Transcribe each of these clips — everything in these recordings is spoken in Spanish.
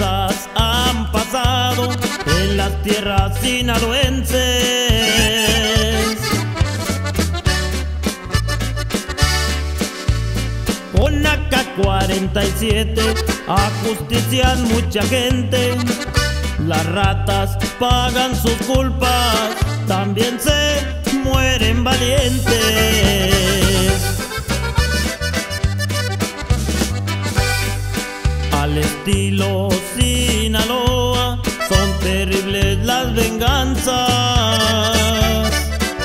cosas han pasado en las tierras sinaloenses. Con AK-47 ajustician mucha gente. Las ratas pagan sus culpas, también se mueren valientes. Al estilo Sinaloa son terribles las venganzas.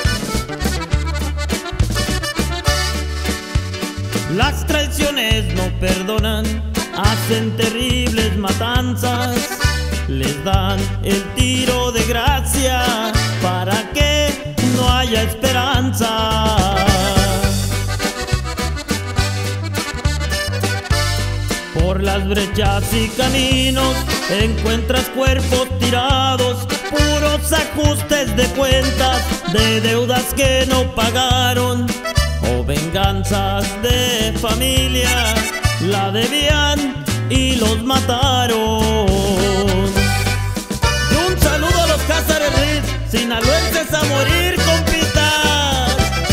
Las traiciones no perdonan, hacen terribles matanzas. Les dan el tiro de gracia para que no haya esperanza. Por las brechas y caminos encuentras cuerpos tirados, puros ajustes de cuentas de deudas que no pagaron o venganzas de familia, la debían y los mataron. Y un saludo a los Cázares Riz, sinaloenses a morir, compitas.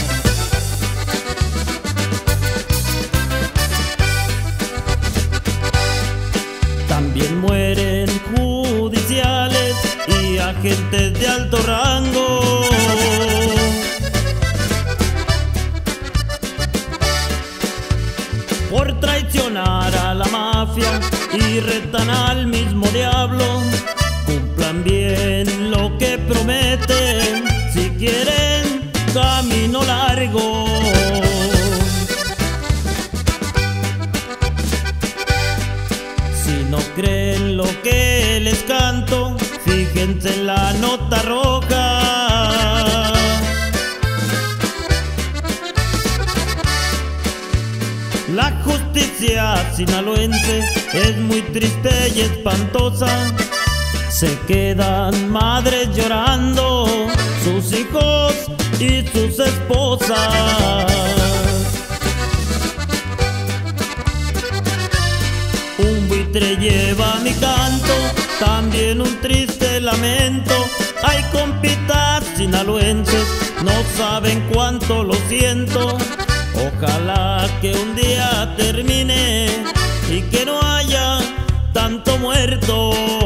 También mueren judiciales y agentes de alto rango. Por traicionar a la mafia y retan al mismo diablo. Cumplan bien lo que prometen si quieren camino largo. Si no creen lo que les canto, fíjense en la nota roja. La justicia sinaloense es muy triste y espantosa. Se quedan madres llorando, sus hijos y sus esposas. Un buitre lleva mi canto, también un triste lamento. Ay, compitas sinaloenses, no saben cuánto lo siento. Ojalá que un día termine y que no haya tanto muerto.